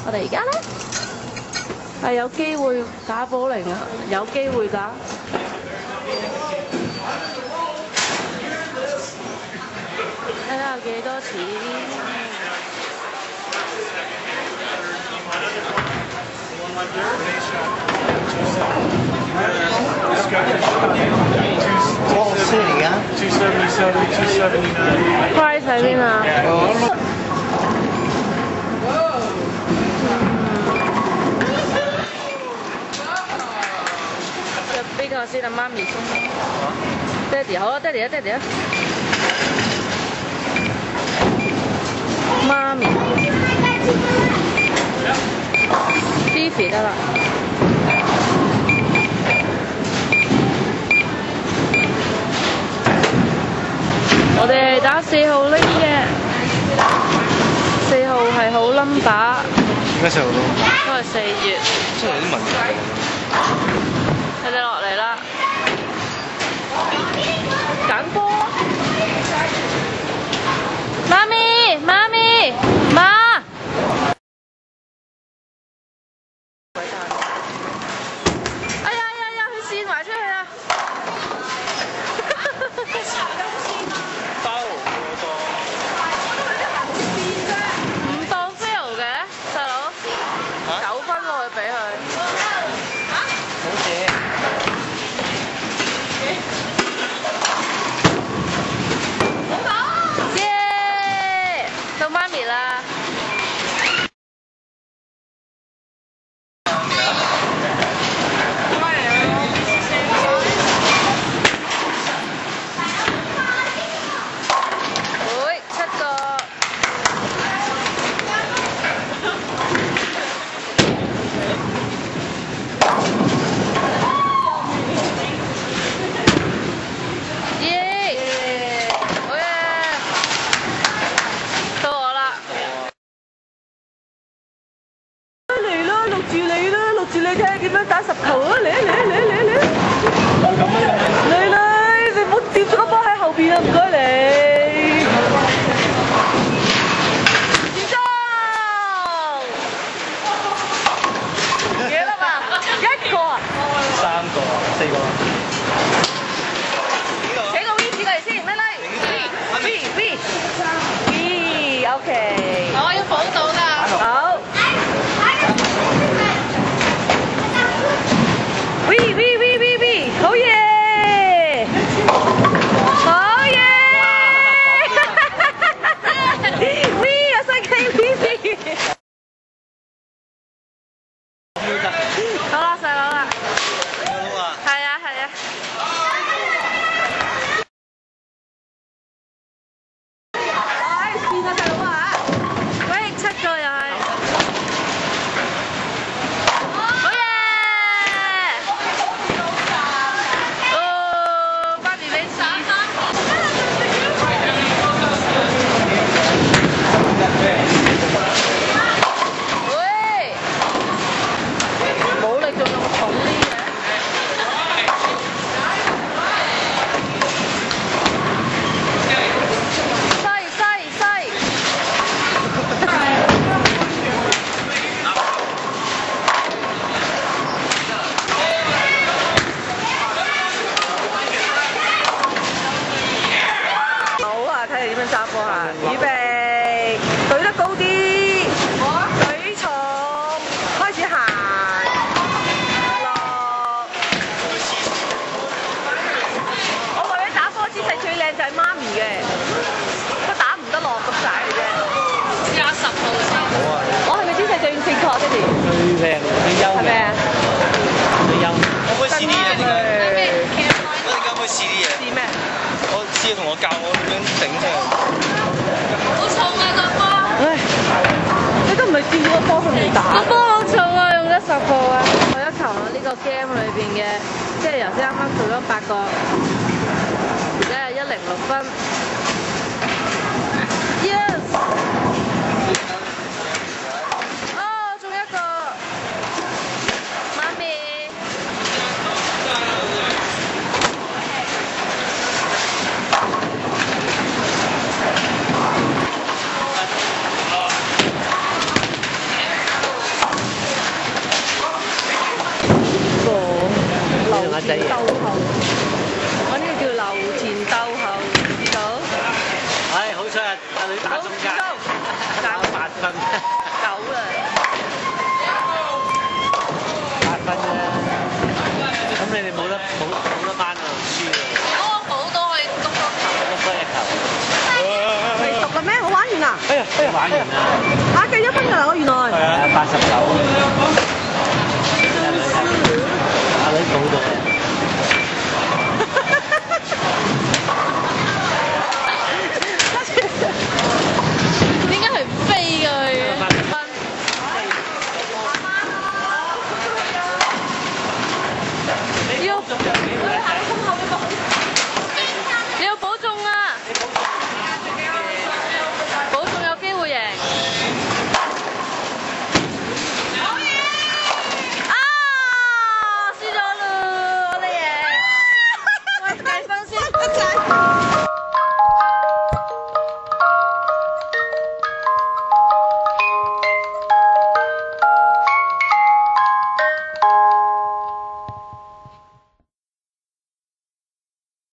我哋而家咧係有機會打保齡啊，有機會打。睇下幾多錢？ What was it again? 277, 279. Price 喺邊啊？入邊個先啊？媽咪先。爹哋好啊，爹哋啊，爹哋啊。媽咪。Fifi 得啦。我哋打4號拎嘅，4號係好 number。 咩時候咯？ 都係4月。 真係有啲問題。 你哋落嚟啦，揀波。媽咪，媽咪，媽。哎呀呀呀！佢跣埋出去啦。唔當 fail 嘅，細佬，9分喎，佢俾佢。 冇事。 耶！到媽咪啦。會7個。耶！好嘢！到我啦。嚟啦，錄住你啦，錄住你睇下點樣打10球啊！嚟啊嚟啊嚟啊嚟啊嚟啊！嚟啦！你唔好跌咗個波喺後邊啊！唔該你。完咗！幾粒啊？1個啊 3個、4個。 請個 V 字過嚟先，咩嚟 ？V，OK。我要補到㗎。好。V，好嘢！好嘢！V 啊，新機 V。好啦，細佬啦。係啊係啊。哎，跣啊細佬啊！喂，7個又係。好嘢！哦，媽咪俾3。喂，冇力仲用重啲嘅。西。好啊，睇你點樣揸波啊！預備，舉得高啲，舉重，開始行，落。我話你打波姿勢最靚就係媽咪嘅，佢打唔得落咁解嘅啫。加10號先。我係咪姿勢最正確，爹哋？ 最靚、最優嘅。 係咪啊？ 最優。可唔可以試啲嘢？點解？我哋可唔可以試啲嘢？ 試咩？ 我試同我教我點樣整出嚟。 好重啊個波！唉，你都唔係見到個波佢未打。個波好重啊，用咗10號啊！我一球呢個 game 裏邊嘅，即係頭先啱啱做咗8個，而家係106分。Yes！ 哦，仲一個，媽咪。 玩完啦。 嚇計1分㗎啦，我原來。 係啊，89。阿女講到。